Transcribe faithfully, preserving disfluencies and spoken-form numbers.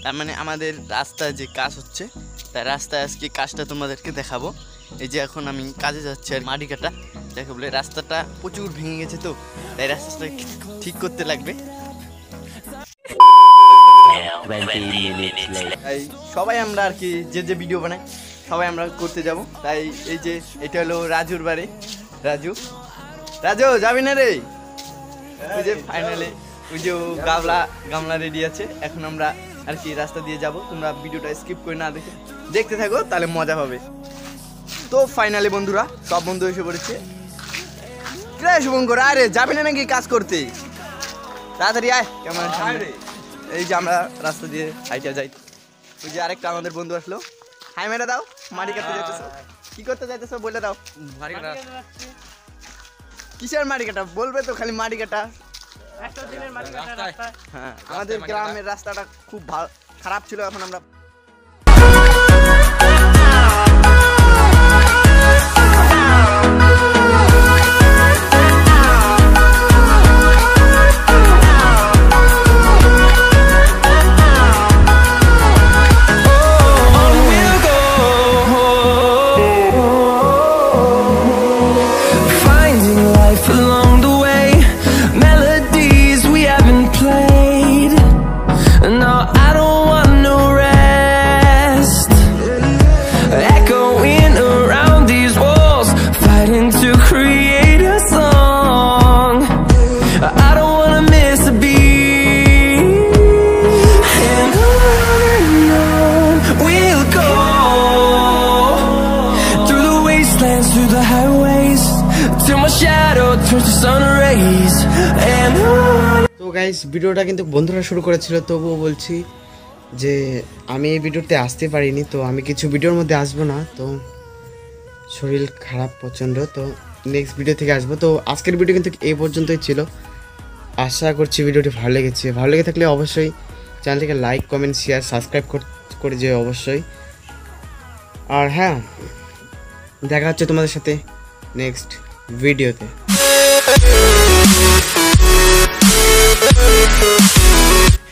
তার মানে আমাদের রাস্তায় যে কাজ হচ্ছে, তাই রাস্তায় আজকে কাজটা তোমাদেরকে দেখাবো। এই যে এখন আমি কাজে যাচ্ছি আর মাটি কাটা, যাকে বলে রাস্তাটা প্রচুর ভেঙে গেছে, তো তাই রাস্তাটা ঠিক করতে লাগবে। তাই সবাই আমরা আর কি যে যে ভিডিও বানাই সবাই আমরা করতে যাব। তাই এই যে এটা হলো রাজুর বাড়ি। রাজু রাজু যাবি না রে? ওই যে ফাইনালি ওই যে গামলা গামলা রেডি আছে। এখন আমরা আর কি রাস্তা দিয়ে যাব, তোমরা ভিডিওটা স্কিপ করে না দেখে দেখতে থাকো, তাহলে মজা হবে। তো ফাইনালি বন্ধুরা সব বন্ধু এসে পড়েছে। শুভঙ্কর আরে যাবি না নাকি কাজ করতে? তাড়াতাড়ি আয় ক্যামেরার সামনে। এই যে আমরা রাস্তা দিয়ে হাইটা যাই। ওই যে আরেকটা আমাদের বন্ধু আসলো। হাই মেরে দাও। মাটি কাটতে যাইতেছো? কি করতে যাইতেছো বলে দাও। মাটি কাটা কিসের মাটি কাটা বলবে তো, খালি মাটি কাটা। হ্যাঁ আমাদের গ্রামের রাস্তাটা খুব ভালো খারাপ ছিল, এখন আমরা তো গাইস ভিডিওটা কিন্তু বন্ধুরা শুরু করেছিল, তবুও বলছি যে আমি এই ভিডিওতে আসতে পারিনি। তো আমি কিছু ভিডিওর মধ্যে আসবো না, তো শরীর খারাপ প্রচণ্ড। তো নেক্সট ভিডিও থেকে আসবো। তো আজকের ভিডিও কিন্তু এই পর্যন্তই ছিল। আশা করছি ভিডিওটি ভালো লেগেছে। ভালো লেগে থাকলে অবশ্যই চ্যানেলটিকে লাইক কমেন্ট শেয়ার সাবস্ক্রাইব করে যেও অবশ্যই। আর হ্যাঁ, দেখা হচ্ছে তোমাদের সাথে নেক্সট ভিডিওতে।